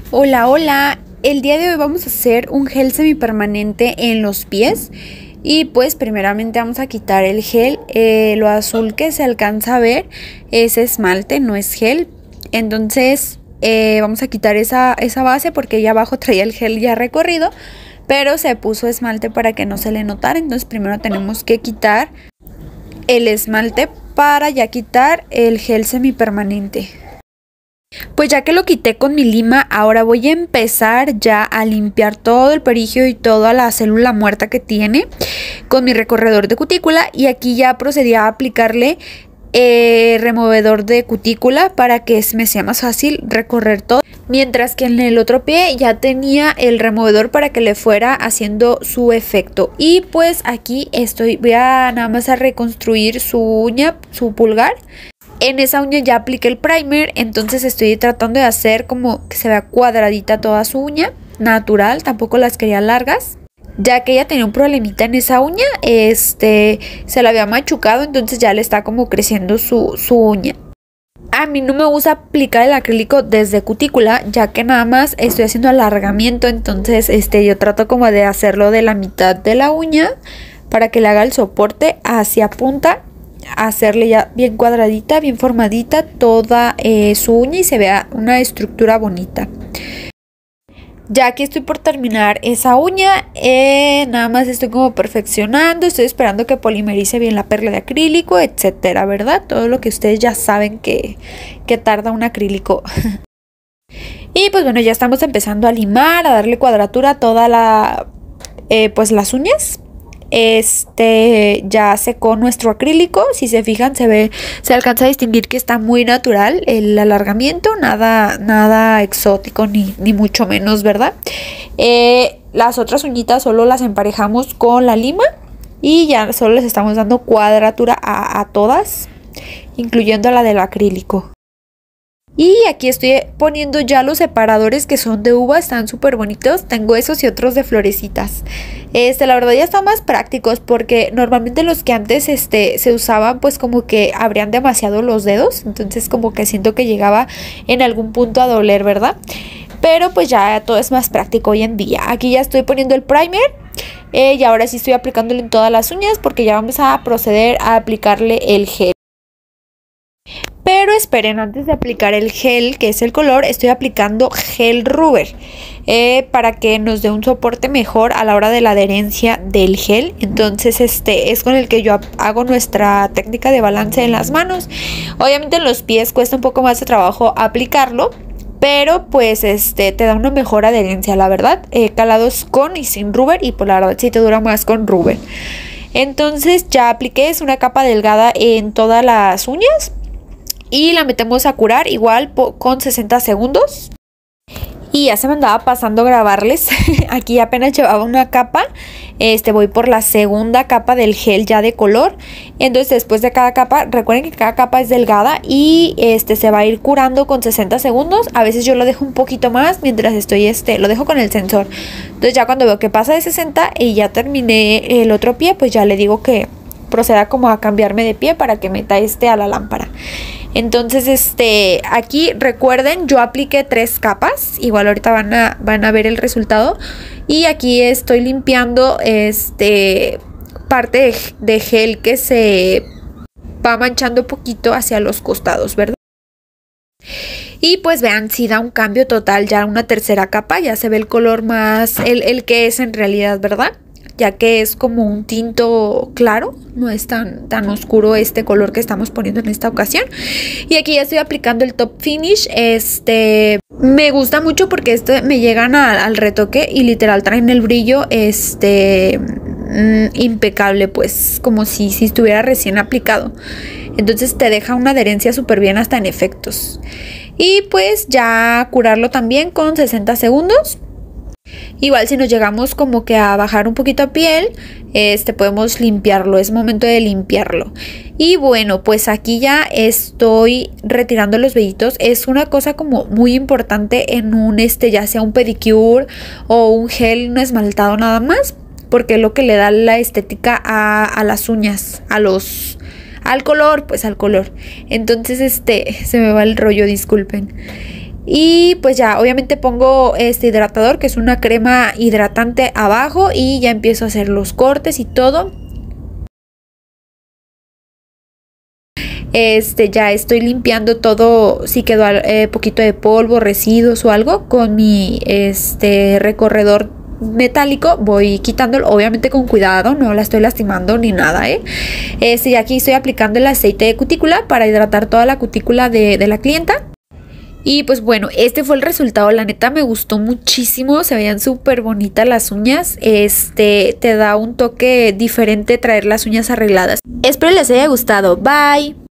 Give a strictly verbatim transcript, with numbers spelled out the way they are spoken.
Hola, hola. El día de hoy vamos a hacer un gel semipermanente en los pies. Y pues primeramente vamos a quitar el gel. Eh, lo azul que se alcanza a ver es esmalte, no es gel. Entonces eh, vamos a quitar esa, esa base porque ya abajo traía el gel ya recorrido, pero se puso esmalte para que no se le notara. Entonces primero tenemos que quitar el esmalte para ya quitar el gel semipermanente. Pues ya que lo quité con mi lima, ahora voy a empezar ya a limpiar todo el perigeo y toda la célula muerta que tiene con mi recorredor de cutícula. Y aquí ya procedí a aplicarle eh, removedor de cutícula para que me sea más fácil recorrer todo. Mientras que en el otro pie ya tenía el removedor para que le fuera haciendo su efecto. Y pues aquí estoy, voy a nada más a reconstruir su uña, su pulgar. En esa uña ya apliqué el primer, entonces estoy tratando de hacer como que se vea cuadradita toda su uña, natural, tampoco las quería largas. Ya que ella tenía un problemita en esa uña, este, se la había machucado, entonces ya le está como creciendo su, su uña. A mí no me gusta aplicar el acrílico desde cutícula, ya que nada más estoy haciendo alargamiento, entonces este, yo trato como de hacerlo de la mitad de la uña para que le haga el soporte hacia punta. Hacerle ya bien cuadradita, bien formadita toda eh, su uña y se vea una estructura bonita. Ya aquí estoy por terminar esa uña, eh, nada más estoy como perfeccionando, estoy esperando que polimerice bien la perla de acrílico, etcétera, ¿verdad? Todo lo que ustedes ya saben que, que tarda un acrílico. Y pues bueno, ya estamos empezando a limar, a darle cuadratura a toda la, eh, pues las uñas. Este ya secó nuestro acrílico, si se fijan se ve, se alcanza a distinguir que está muy natural el alargamiento, nada, nada exótico ni, ni mucho menos, ¿verdad? Eh, las otras uñitas solo las emparejamos con la lima y ya solo les estamos dando cuadratura a, a todas, incluyendo a la del acrílico. Y aquí estoy poniendo ya los separadores que son de uva, están súper bonitos. Tengo esos y otros de florecitas. Este, la verdad ya están más prácticos porque normalmente los que antes este, se usaban pues como que abrían demasiado los dedos. Entonces como que siento que llegaba en algún punto a doler, ¿verdad? Pero pues ya todo es más práctico hoy en día. Aquí ya estoy poniendo el primer. Eh, y ahora sí estoy aplicándole en todas las uñas porque ya vamos a proceder a aplicarle el gel. Pero esperen, antes de aplicar el gel, que es el color, estoy aplicando gel rubber eh, para que nos dé un soporte mejor a la hora de la adherencia del gel. Entonces este es con el que yo hago nuestra técnica de balance en las manos. Obviamente en los pies cuesta un poco más de trabajo aplicarlo, pero pues este te da una mejor adherencia, la verdad. Eh, calados con y sin rubber, y por la verdad sí te dura más con rubber. Entonces ya apliqué, es una capa delgada en todas las uñas. Y la metemos a curar igual con sesenta segundos. Y ya se me andaba pasando grabarles. Aquí apenas llevaba una capa. Este voy por la segunda capa del gel ya de color. Entonces después de cada capa, recuerden que cada capa es delgada. Y este se va a ir curando con sesenta segundos. A veces yo lo dejo un poquito más mientras estoy este. Lo dejo con el sensor. Entonces ya cuando veo que pasa de sesenta y ya terminé el otro pie, pues ya le digo que proceda como a cambiarme de pie para que meta este a la lámpara. Entonces este aquí recuerden, yo apliqué tres capas, igual ahorita van a, van a ver el resultado. Y aquí estoy limpiando este parte de, de gel que se va manchando poquito hacia los costados, ¿verdad? Y pues vean, si da un cambio total, ya una tercera capa, ya se ve el color más, el, el que es en realidad, ¿verdad? Ya que es como un tinto claro, no es tan, tan oscuro este color que estamos poniendo en esta ocasión. Y aquí ya estoy aplicando el top finish. Este me gusta mucho porque este me llegan a, al retoque y literal traen el brillo este mmm, impecable, pues como si, si estuviera recién aplicado. Entonces te deja una adherencia súper bien hasta en efectos. Y pues ya curarlo también con sesenta segundos. Igual si nos llegamos como que a bajar un poquito a piel, este podemos limpiarlo, es momento de limpiarlo. Y bueno, pues aquí ya estoy retirando los vellitos. Es una cosa como muy importante en un este, ya sea un pedicure o un gel, un esmaltado nada más, porque es lo que le da la estética a, a las uñas, a los al color, pues al color. Entonces este se me va el rollo, disculpen. Y pues ya, obviamente pongo este hidratador, que es una crema hidratante abajo, y ya empiezo a hacer los cortes y todo. Este, ya estoy limpiando todo, si quedó eh, poquito de polvo, residuos o algo, con mi este recorredor metálico voy quitándolo, obviamente con cuidado, no la estoy lastimando ni nada, ¿eh? Este, y aquí estoy aplicando el aceite de cutícula para hidratar toda la cutícula de, de la clienta. Y pues bueno, este fue el resultado, la neta me gustó muchísimo, se veían súper bonitas las uñas, este, te da un toque diferente traer las uñas arregladas. Espero les haya gustado, bye.